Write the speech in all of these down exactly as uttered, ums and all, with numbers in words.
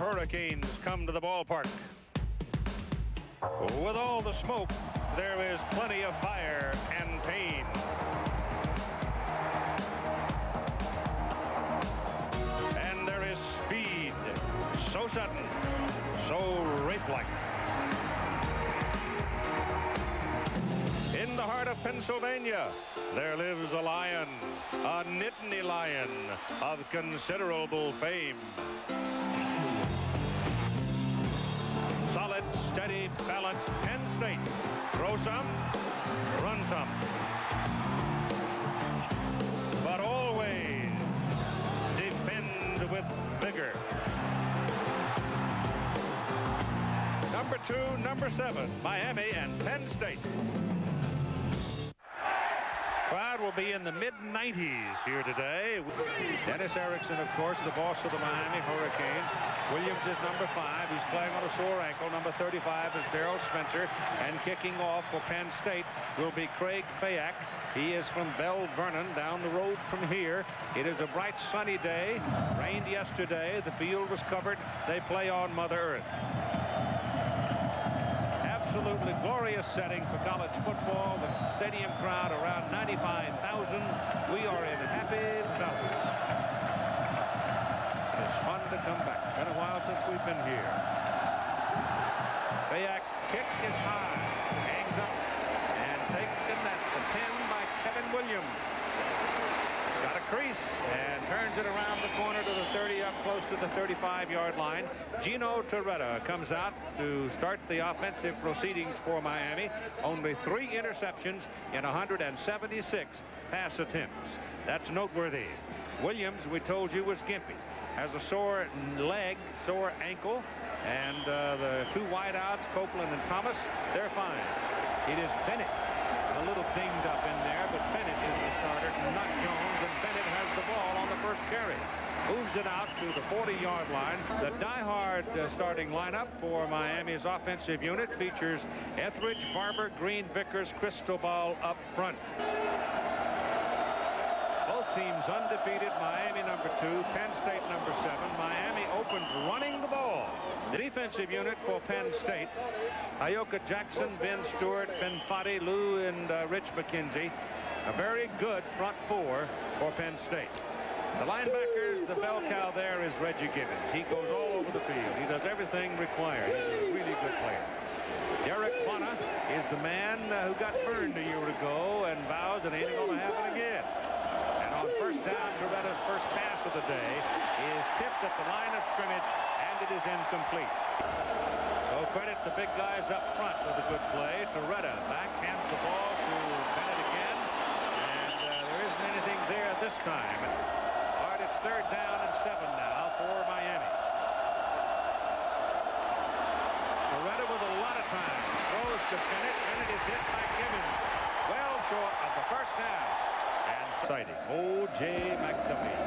Hurricanes come to the ballpark. With all the smoke, there is plenty of fire and pain. And there is speed, so sudden, so rape-like. In the heart of Pennsylvania, there lives a lion, a Nittany lion of considerable fame. Solid, steady, balanced Penn State. Throw some, run some. But always defend with vigor. Number two, number seven, Miami and Penn State. Crowd will be in the mid nineties here today. Dennis Erickson, of course, the boss of the Miami Hurricanes. Williams is number five. He's playing on a sore ankle. Number thirty-five is Darryl Spencer. And kicking off for Penn State will be Craig Fayak. He is from Belle Vernon, down the road from here. It is a bright, sunny day. Rained yesterday. The field was covered. They play on Mother Earth. Absolutely glorious setting for college football. The stadium crowd around ninety-five thousand. We are in happy valley. It's fun to come back. It's been a while since we've been here. Fayak's kick is high, hangs up, and taken at the ten by Kevin Williams. Got a crease and turns it around the corner to the thirty, up close to the thirty-five yard line. Gino Torretta comes out to start the offensive proceedings for Miami. Only three interceptions in one hundred seventy-six pass attempts. That's noteworthy. Williams, we told you, was gimpy. Has a sore leg, sore ankle, and uh, the two wideouts, Copeland and Thomas, they're fine. It is Bennett, a little dinged up in there, but Bennett is the starter, not Jones, and Bennett has the ball on the first carry. Moves it out to the forty yard line. The die-hard uh, starting lineup for Miami's offensive unit features Etheridge, Barber, Green, Vickers, Cristobal up front. Both teams undefeated. Miami number two, Penn State number seven. Miami opens running the ball. The defensive unit for Penn State, Ayoka Jackson, Ben Stewart, Ben Foddy, Lou, and uh, Rich McKenzie. A very good front four for Penn State. The linebackers, the bell cow there is Reggie Gibbons. He goes all over the field. He does everything required. He's a really good player. Derek Bonner is the man uh, who got burned a year ago and vows it ain't going to happen again. And on first down, Toretta's first pass of the day is tipped at the line of scrimmage, and it is incomplete. So credit the big guys up front with a good play. Torretta back, hands the ball to Bennett again, and uh, there isn't anything there this time. All right, it's third down and seven now for Miami. Torretta with a lot of time. Throws to Bennett. Bennett is hit by Gibbons. Well short of the first down. And exciting. O J McDuffie.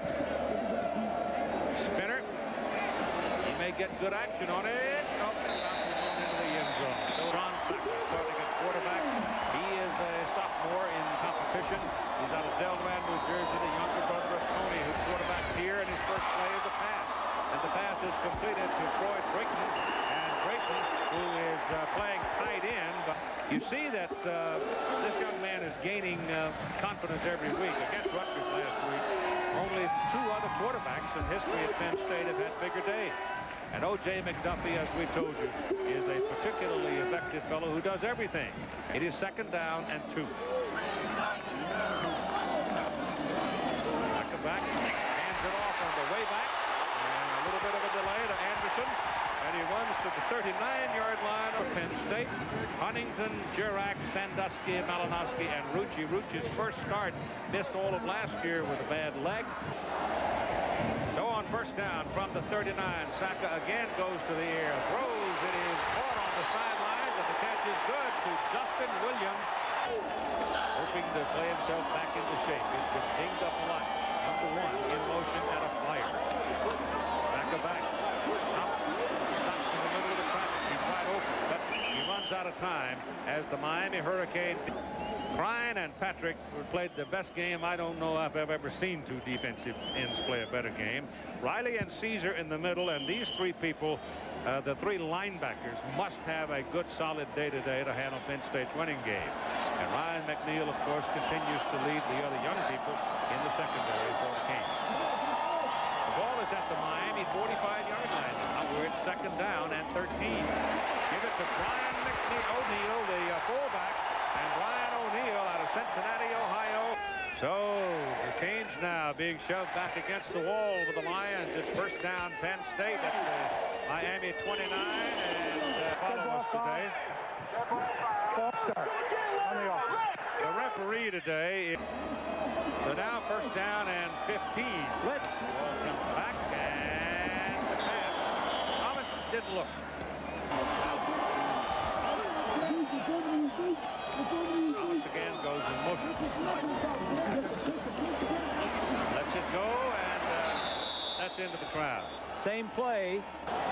Spinner. He may get good action on it. Oh, bounces on into the end zone. So Ron Sacker starting at quarterback. He is a sophomore in competition. He's out of Delran, New Jersey, the younger brother of Tony, who quarterbacked here, and his first play is a pass. And the pass is completed to Troy Drayton. And Drayton, who is uh, playing tight end. But you see that uh, this young man is gaining uh, confidence every week. Against Rutgers last week, only two other quarterbacks in history at Penn State have had bigger days. And O J McDuffie, as we told you, is a particularly effective fellow who does everything. It is second down and two. Second back, hands it off on the way back. And a little bit of a delay to Anderson. And he runs to the thirty-nine yard line of Penn State. Huntington, Jurak, Sandusky, Malinowski, and Rucci. Rucci's first start missed all of last year with a bad leg. So on first down from the thirty-nine, Saka again goes to the air, throws. It is caught on the sidelines, and the catch is good to Justin Williams, hoping to play himself back into shape. He's been dinged up a lot. Number one in motion at a flyer. Saka back. Stops in the middle of the traffic. He's wide open, but he runs out of time as the Miami Hurricane Ryan and Patrick played the best game. I don't know if I've ever seen two defensive ends play a better game. Riley and Caesar in the middle, and these three people, uh, the three linebackers, must have a good, solid day-to-day to handle Penn State's running game. And Ryan McNeil, of course, continues to lead the other young people in the secondary for the Canes. The ball is at the Miami forty-five yard line now. We're at second down and thirteen. Give it to Brian McNeil, O'Neal, the uh, fullback, and Brian O'Neal out of Cincinnati, Ohio. So the Canes now being shoved back against the wall with the Lions. It's first down, Penn State at the Miami twenty-nine, and uh, follow us today. The referee today. So now first down and fifteen. Blitz. Ball comes back and the pass. Thomas didn't look. Thomas again goes in motion. Lets it go, and uh, that's into the crowd. Same play.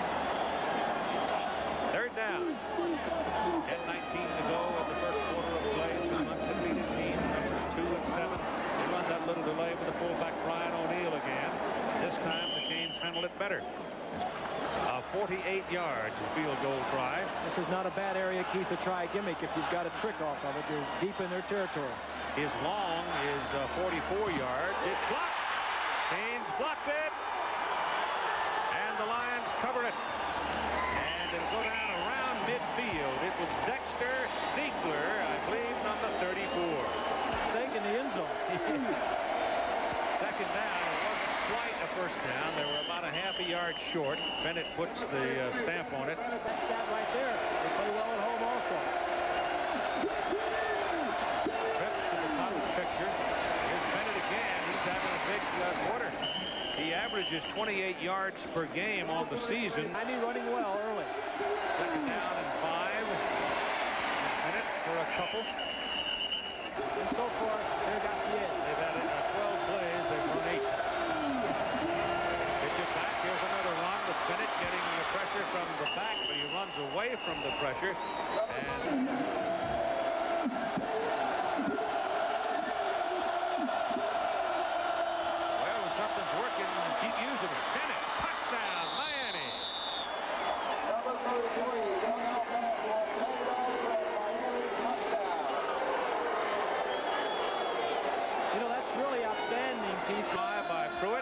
Third down. ten nineteen to go in the first quarter of play. Two undefeated teams, numbers two and seven. They run that little delay with the fullback Brian O'Neal again. This time the Canes handle it better. Uh, forty-eight yards, a field goal try. This is not a bad area, Keith, to try a gimmick. If you've got a trick off of it, you're deep in their territory. His long is uh, forty-four yards. It's blocked. Canes blocked it. And the Lions cover it. And it'll go down around midfield. It was Dexter Siegler, I believe, number thirty-four. Think in the end zone. Second down. It wasn't quite a first down. They were about a half a yard short. Bennett puts the uh, stamp on it. That's that right there. They play well at home also. Trips to the top of the picture. Here's Bennett again. He's having a big uh, quarter. He averages twenty-eight yards per game on the season. I mean, running well early. Second down and five. Bennett for a couple. And so far, they've got the edge. They've had uh, twelve plays. They've run eight. Pitch it back. Here's another run with Bennett getting the pressure from the back, but he runs away from the pressure. And well, when something's working, keep using it. Bennett, touchdown, Miami. You know, that's really outstanding, Keith. Fly by Pruitt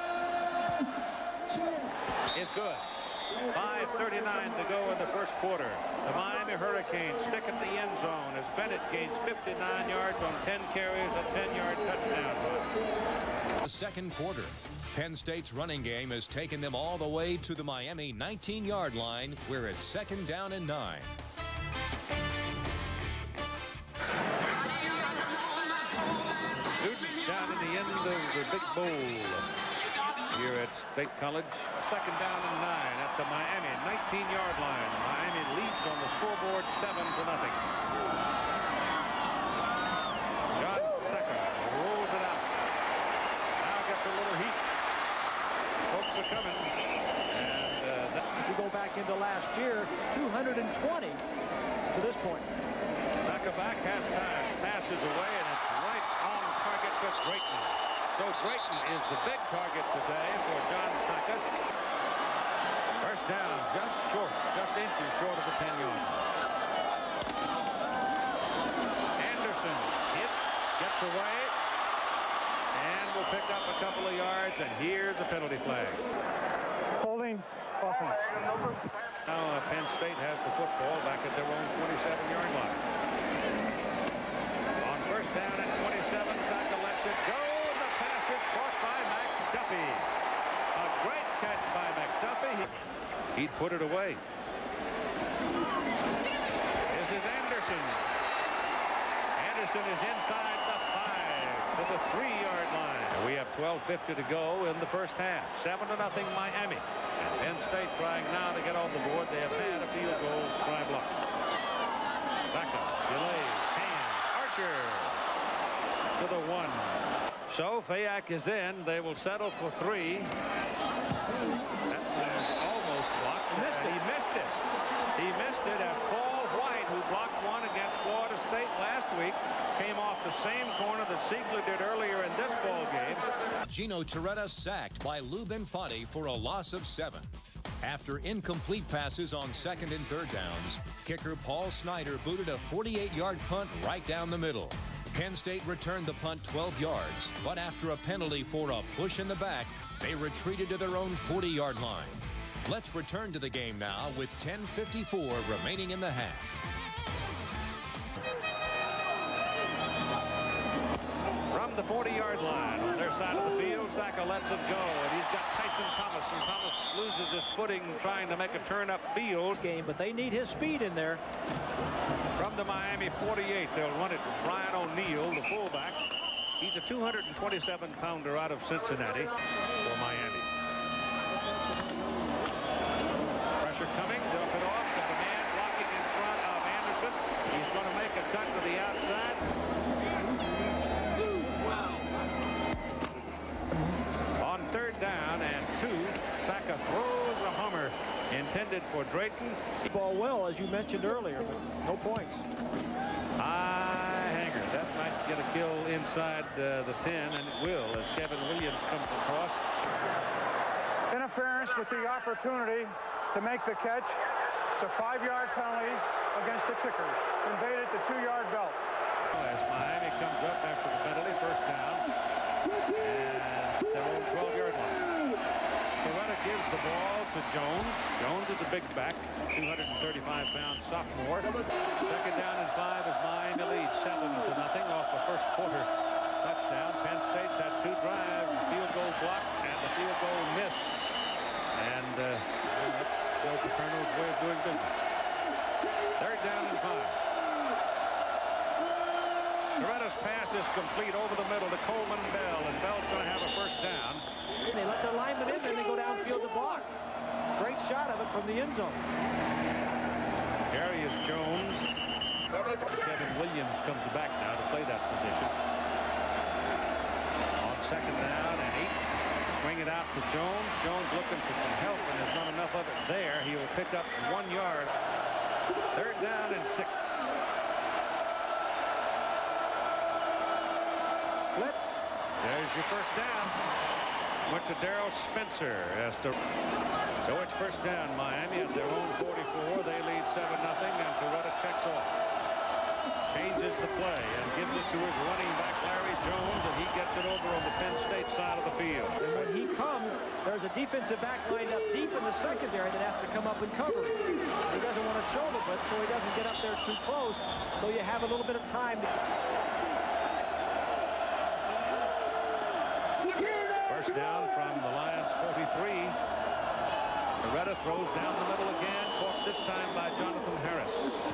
is good. five thirty-nine to go in the first quarter. The Miami Hurricanes stick in the end zone as Bennett gains fifty-nine yards on ten carries, a ten yard touchdown run. The second quarter. Penn State's running game has taken them all the way to the Miami nineteen yard line, where it's second down and nine. Students down in the end of the big bowl here at State College. Second down and nine at the Miami nineteen yard line. Miami leads on the scoreboard seven to nothing. John Second rolls it out. Now gets a little heat. Folks are coming. And uh, If you go back into last year, two hundred twenty to this point. Saka back has time. Passes away, and it's right on target for Drayton. So Drayton is the big target today for John Saka. First down, just short, just inches short of the ten yard line. Anderson hits, gets away, and will pick up a couple of yards, and here's a penalty flag. Holding offense. Now uh, Penn State has the football back at their own twenty-seven yard line. On first down at twenty-seven, Saka lets it go. The pass is caught by McDuffie. A great catch by McDuffie. He'd put it away. This is Anderson. Anderson is inside the five to the three yard line. We have twelve fifty to go in the first half. Seven to nothing Miami. And Penn State trying now to get on the board. They have had a field goal try block. Saka delays. Hand. Archer to the one. So Fayak is in. They will settle for three. That was almost blocked. He missed it. He missed it. He missed it as Paul White, who blocked one against Florida State last week came off the same corner that Siegler did earlier in this ball game. Gino Torretta sacked by Lou Benfatti for a loss of seven. After incomplete passes on second and third downs, kicker Paul Snyder booted a forty-eight yard punt right down the middle. Penn State returned the punt twelve yards, but after a penalty for a push in the back, they retreated to their own forty yard line. Let's return to the game now with ten fifty-four remaining in the half. From the forty yard line on their side of the field, Saka lets it go, and he's got Tyson Thomas, and Thomas loses his footing trying to make a turn up field. Game, but they need his speed in there. From the Miami forty-eight, they'll run it. Brian O'Neill, the fullback. He's a two hundred twenty-seven pounder out of Cincinnati for Miami. Pressure coming, dump it off, got a man blocking in front of Anderson. He's going to make a cut to the outside. On third down and two, Saka throws a hummer intended for Drayton. Ball well, as you mentioned earlier, but no points. High hanger. That might get a kill inside uh, the ten, and it will as Kevin Williams comes across. Interference with the opportunity to make the catch. It's a five yard penalty against the kicker. Invaded the two yard belt. As Miami comes up after the penalty, first down. And their own twelve yard line. Torretta gives the ball to Jones. Jones is a big back, two hundred thirty-five pound sophomore. Second down and five as Miami leads seven to nothing off the first quarter touchdown. Penn State's had two drives, the field goal blocked, and the field goal missed. And uh, well, that's Joe Paterno's way of doing business. Third down and five. Torretta's pass is complete over the middle to Coleman Bell, and Bell's going to have a first down. They let their lineman in, then they go downfield to block. Great shot of it from the end zone. Carry is Jones. Kevin Williams comes back now to play that position. On second down and eight. Swing it out to Jones. Jones looking for some help, and there's not enough of it there. He will pick up one yard. Third down and six. Blitz. There's your first down. Went to Darrell Spencer. As to, so it's first down. Miami at their own forty-four. They lead seven nothing, and Torretta checks off. Changes the play and gives it to his running back, Larry Jones, and he gets it over on the Penn State side of the field. And when he comes, there's a defensive back lined up deep in the secondary that has to come up and cover it. He doesn't want to show the blitz, so he doesn't get up there too close, so you have a little bit of time to... First down from the Lions forty-three. Torretta throws down the middle again, caught this time by Jonathan Harris.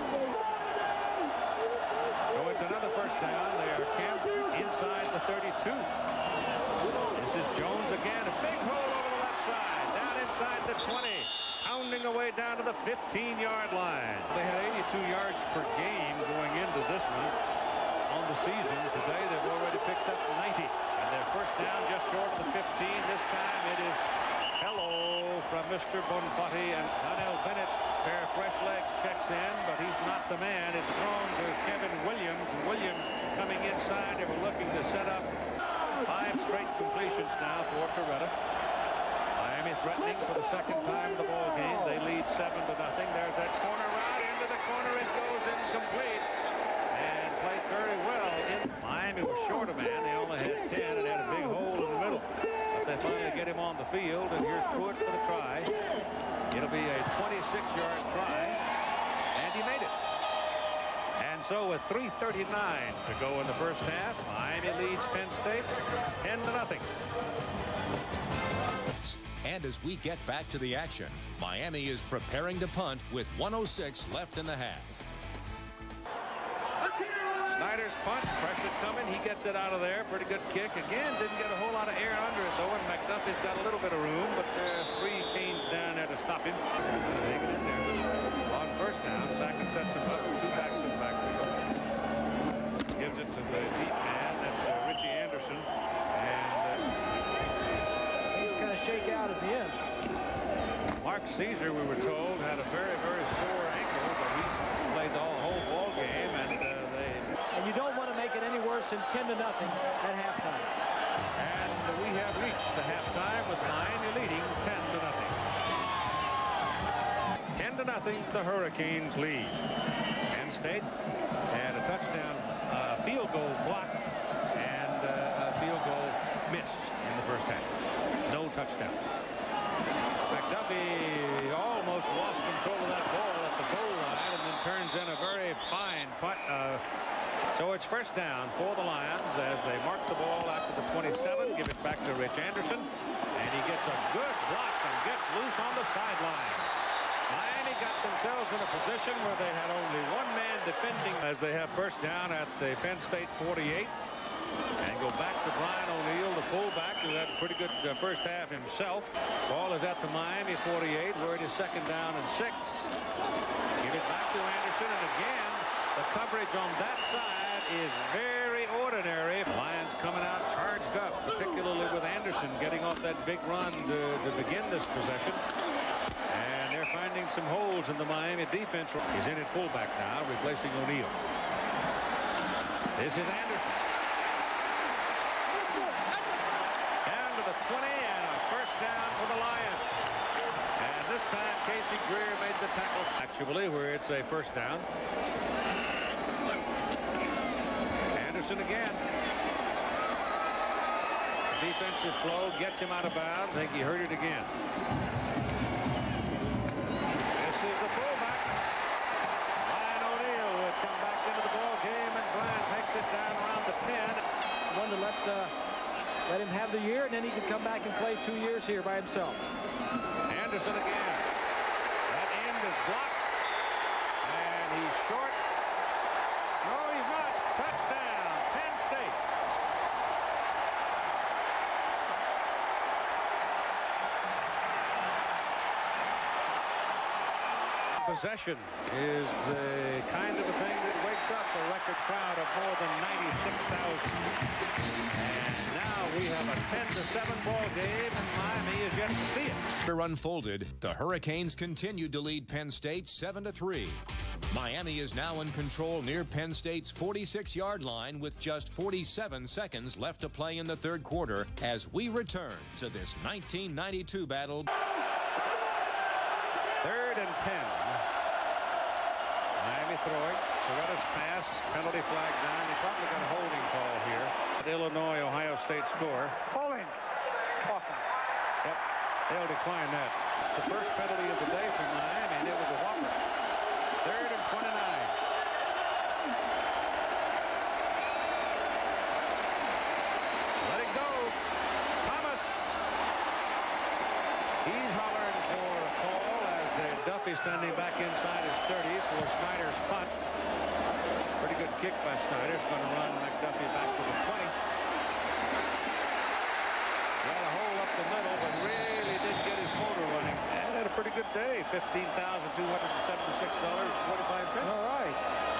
So it's another first down. They are camped inside the thirty-two. This is Jones again. A big hole over the left side. Down inside the twenty. Pounding away down to the fifteen yard line. They had eighty-two yards per game going into this one on the season. Today they've already picked up ninety. And their first down just short of the fifteen. This time it is hello from Mister Bonfatti, and Connell Bennett, pair of fresh legs, checks in, but he's not the man. It's thrown to Kevin Williams. Williams coming inside. They were looking to set up five straight completions now for Torretta. Miami threatening for the second time in the ball game. They lead seven to nothing. There's that corner route into the corner. It goes incomplete. And played very well. In Miami was short a man. They only had ten and had a big hole in the middle. But they finally get him on the field, and here's Pruitt for the try. It'll be a twenty-six yard try, and he made it. And so with three thirty-nine to go in the first half, Miami leads Penn State ten to nothing. And as we get back to the action, Miami is preparing to punt with one oh six left in the half. Snyder's punt, pressure coming. He gets it out of there. Pretty good kick. Again, didn't get a whole lot of air under it, though, and McDuffie's got a little bit of room, but there are three Canes down there to stop him. Take it in there. On first down, Saka sets him up, two backs in the backfield. Gives it to the deep man. That's uh, Richie Anderson. And uh, He's going to shake out at the end. Mark Caesar, we were told, had a very, very sore ankle, but he's played the whole, whole ball game, and uh, they and you don't want to make it any worse than ten to nothing at halftime. And we have reached the halftime with Miami leading ten to nothing. ten to nothing, the Hurricanes lead. Penn State had a touchdown, uh, field goal blocked, and uh, a field goal missed in the first half. No touchdown. McDuffie almost lost control of that ball at the goal line and then turns in a very fine punt. Uh, so it's first down for the Lions as they mark the ball after the twenty-seven. Give it back to Rich Anderson, and he gets a good block and gets loose on the sideline. Miami got themselves in a position where they had only one man defending as they have first down at the Penn State forty-eight. And go back to Brian O'Neill, the fullback, who had a pretty good uh, first half himself. Ball is at the Miami forty-eight, where it is second down and six. Give it back to Anderson, and again, the coverage on that side is very ordinary. Lions coming out charged up, particularly with Anderson getting off that big run to, to begin this possession. And they're finding some holes in the Miami defense. He's in at fullback now, replacing O'Neill. This is Anderson. twenty and a first down for the Lions. And this time Casey Greer made the tackle actually where it's a first down. Anderson again. Defensive flow gets him out of bounds. I think he hurt it again. This is the fullback. Brian O'Neill will come back into the ball game, and Brian takes it down around the ten. One to let uh, Let him have the year, and then he can come back and play two years here by himself. Anderson again. That end is blocked. And he's short. No, he's not. Touchdown, Penn State. Possession is the kind of a thing that wakes up a record crowd of more than ninety-six thousand. And now we have a ten to seven ball game, and Miami is yet to see it. Unfolded, the Hurricanes continued to lead Penn State seven to three. Miami is now in control near Penn State's forty-six yard line with just forty-seven seconds left to play in the third quarter as we return to this nineteen ninety-two battle. Third and ten. Miami throwing. Corretta's pass. Penalty flag down. He probably got a holding call here. Illinois, Ohio State score. Holding. Awesome. Yep. They'll decline that. It's the first penalty of the day for Miami, and it was a whopper. Third and twenty-nine. Let it go. Thomas. He's hollering for a call as the Duffy standing back inside his thirty for Snyder's punt. Pretty good kick by Snyder. It's going to run McDuffie back to the twenty. Got a hole up the middle, but really did get his motor running. And had a pretty good day. fifteen thousand two hundred seventy-six dollars and forty-five cents. All right.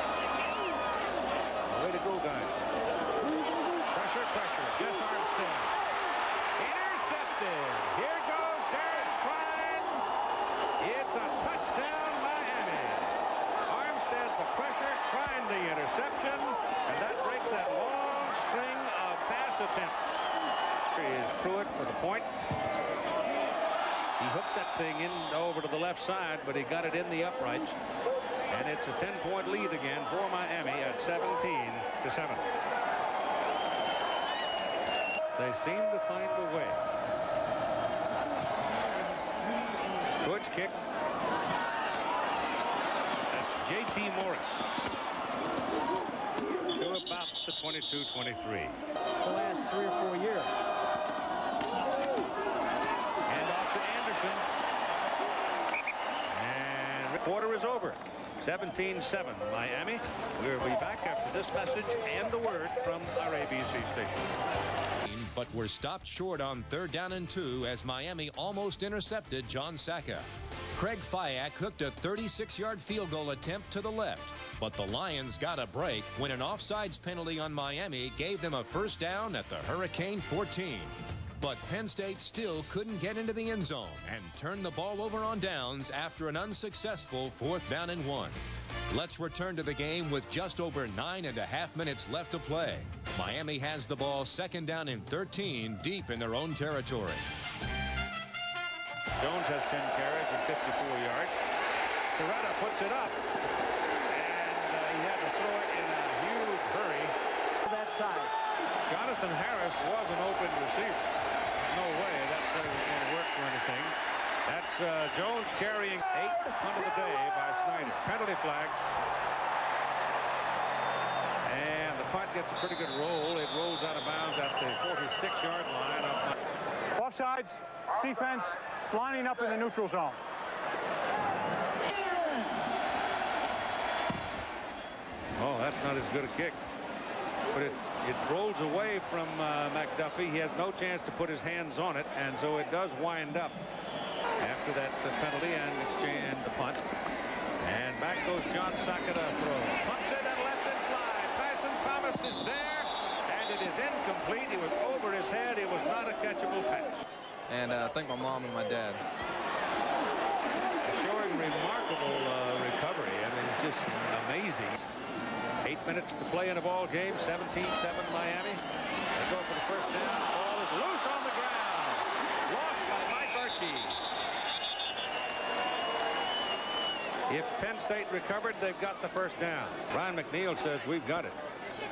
Way to go, guys. Pressure, pressure. Jess Armstead. Intercepted. Here goes Derek Klein. It's a touchdown, Miami. Armstead the pressure, Klein the interception, and that breaks that long string of pass attempts. Here is Pruitt for the point. He hooked that thing in over to the left side, but he got it in the uprights. And it's a ten point lead again for Miami at seventeen to seven. They seem to find a way. Pruitt's kick. That's J T Morris. To about the twenty-two twenty-three. The last three or four years. And off to Anderson. And the quarter is over. seventeen seven Miami. We'll be back after this message and the word from our A B C station. But we're stopped short on third down and two as Miami almost intercepted John Sacca. Craig Fyack hooked a thirty-six yard field goal attempt to the left, but the Lions got a break when an offsides penalty on Miami gave them a first down at the Hurricane fourteen. But Penn State still couldn't get into the end zone and turned the ball over on downs after an unsuccessful fourth down and one. Let's return to the game with just over nine and a half minutes left to play. Miami has the ball second down and thirteen deep in their own territory. Jones has ten carries and fifty-four yards. Coretta puts it up, and uh, he had to throw it in a huge hurry. That side. Jonathan Harris was an open receiver. No way that play was going to work for anything. That's uh, Jones carrying eight punt of the day by Snyder. Penalty flags. And the punt gets a pretty good roll. It rolls out of bounds at the forty-six yard line. Up. Offsides, defense lining up in the neutral zone. Oh, that's not as good a kick. But it, it rolls away from uh, McDuffie. He has no chance to put his hands on it, and so it does wind up after that the penalty and exchange and the punt. And back goes John Saka to throw. Pumps it and lets it fly. Tyson Thomas is there, and it is incomplete. He was over his head. It was not a catchable pass. And uh, thank my mom and my dad. Showing remarkable uh, recovery. I mean, just amazing. Eight minutes to play in a ball game. seventeen seven Miami. They go for the first down. Ball is loose on the ground. Lost by Mike Archie. If Penn State recovered, they've got the first down. Ryan McNeil says we've got it.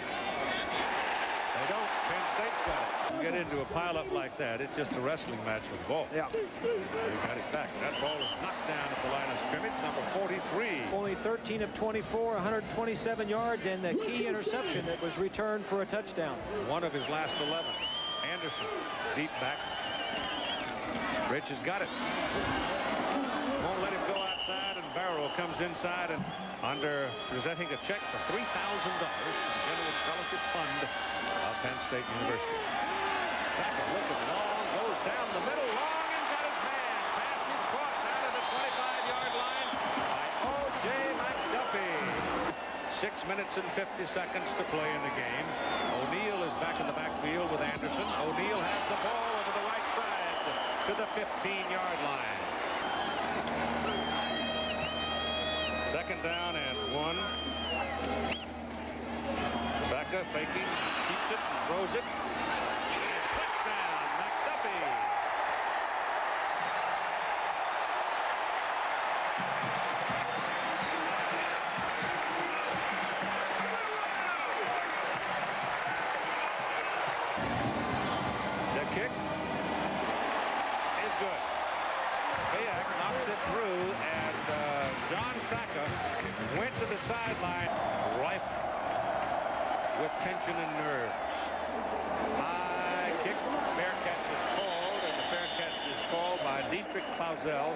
They don't. Penn State's got it. You get into a pileup like that, it's just a wrestling match with the ball. Yeah. They got it back. That ball is knocked down at the line of scrimmage. Number forty-three. Only thirteen of twenty-four, one hundred twenty-seven yards, and the key interception that was returned for a touchdown. One of his last eleven. Anderson, deep back. Rich has got it. Won't let him go outside, and Barrow comes inside and under presenting a check for three thousand dollars to the General Scholarship Fund of Penn State University. Saka looking long, goes down the middle, long, and got his man. Pass is caught down at the twenty-five yard line by O J McDuffie. Six minutes and fifty seconds to play in the game. O'Neal is back in the backfield with Anderson. O'Neal has the ball over the right side to the fifteen yard line. Second down and one. Saka faking, keeps it, and throws it. And touchdown, McDuffie. The kick is good. Bayak knocks it through, and uh, John Saka went to the sideline, rife with tension and nerves. High kick, fair catch is called, and the fair catch is called by Dietrich Clausel.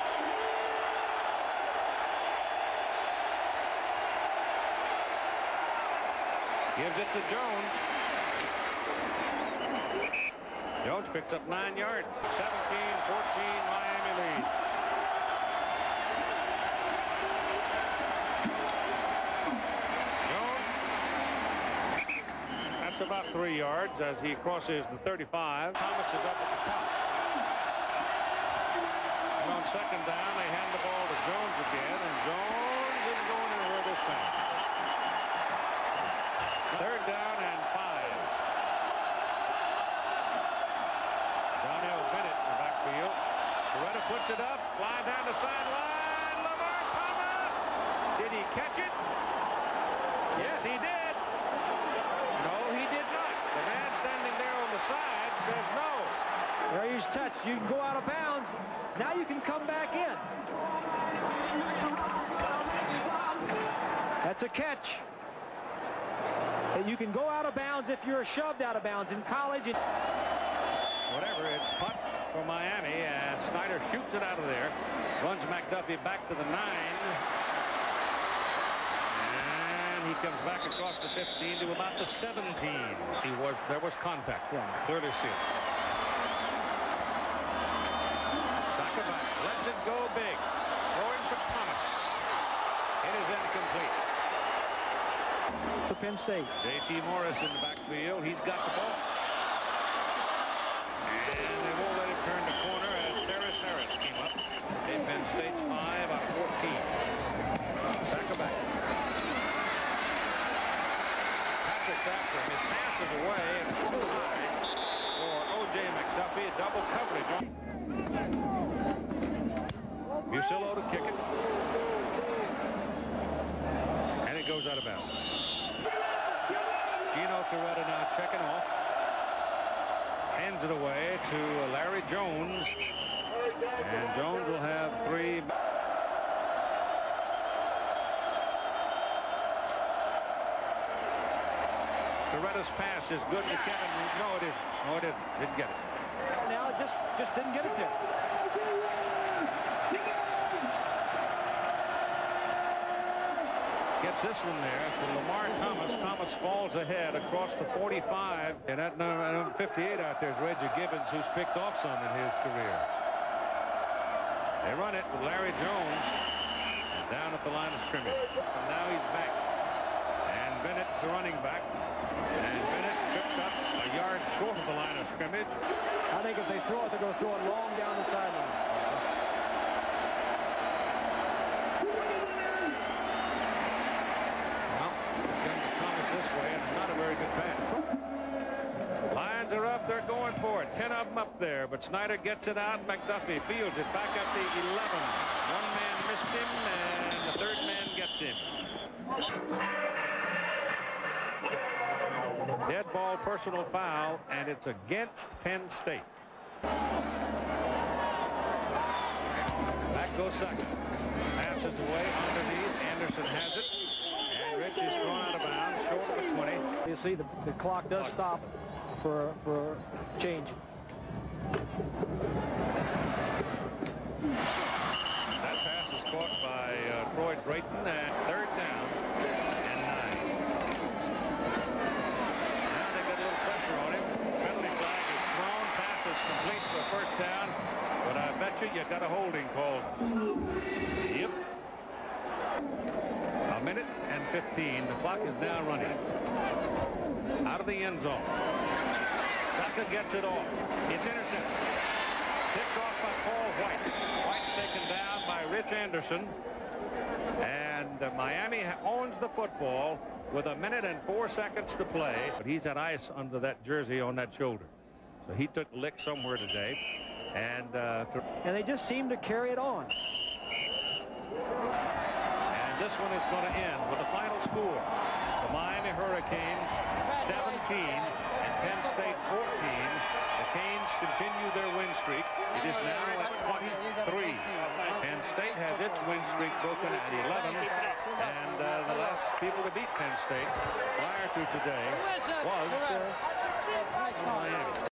Gives it to Jones. Jones picks up nine yards. seventeen fourteen Miami lead. About three yards as he crosses the thirty-five. Thomas is up at the top. And on second down, they hand the ball to Jones again, and Jones isn't going anywhere this time. Third down and five. Donnell Bennett in the backfield. Coretta puts it up, fly down the sideline. Lamar Thomas. Did he catch it? Yes, he did. The man standing there on the side says no. There he's touched. You can go out of bounds. Now you can come back in. That's a catch. And you can go out of bounds if you're shoved out of bounds in college. It... Whatever, it's punt for Miami, and Snyder shoots it out of there. Runs McDuffie back to the nine. He comes back across the fifteen to about the seventeen. He was there was contact. Yeah. Clearly see it. Saka back. Lets it go big. Throwing for Thomas. It is incomplete. To Penn State. J T Morris in the backfield. He's got the ball. State's five out of fourteen. Sackerback. Patrick's after him. His pass is away, and it's too high for O J McDuffie. Double coverage. Musillo to kick it. And it goes out of bounds. Gino Toretta now checking off. Hands it away to Larry Jones. And Jones will have three. Toretta's pass is good to Kevin. No, it isn't. No, it didn't. Didn't get it. Now it just, just didn't get it there. Gets this one there to Lamar Thomas. Thomas falls ahead across the forty-five. And that number fifty-eight out there is Reggie Gibbons, who's picked off some in his career. They run it with Larry Jones down at the line of scrimmage. And now he's back. And Bennett's the running back. And Bennett picked up a yard short of the line of scrimmage. I think if they throw it, they're going to throw it long down the sideline. This way, and not a very good pass. Lines are up. They're going for it. Ten of them up there, but Snyder gets it out. McDuffie fields it back up the eleven. One man missed him, and the third man gets him. Dead ball, personal foul, and it's against Penn State. Back goes second. Passes away underneath. Anderson has it. Rich is thrown out of bounds, short of the twenty. You see, the, the clock does stop for for change. That pass is caught by uh, Troy Drayton at third down and nine. Now they get a little pressure on him. Penalty flag is thrown. Pass is complete for a first down. But I bet you you got a holding call. Yep. A minute and fifteen. The clock is now running. Out of the end zone. Saka gets it off. It's intercepted. Picked off by Paul White. White's taken down by Rich Anderson. And uh, Miami owns the football with a minute and four seconds to play. But he's had ice under that jersey on that shoulder. So he took a lick somewhere today. And, uh, and they just seem to carry it on. This one is going to end with the final score. The Miami Hurricanes seventeen and Penn State fourteen. The Canes continue their win streak. It is now at twenty-three. Penn State has its win streak broken at eleven. And uh, the last people to beat Penn State prior to today was uh, Miami.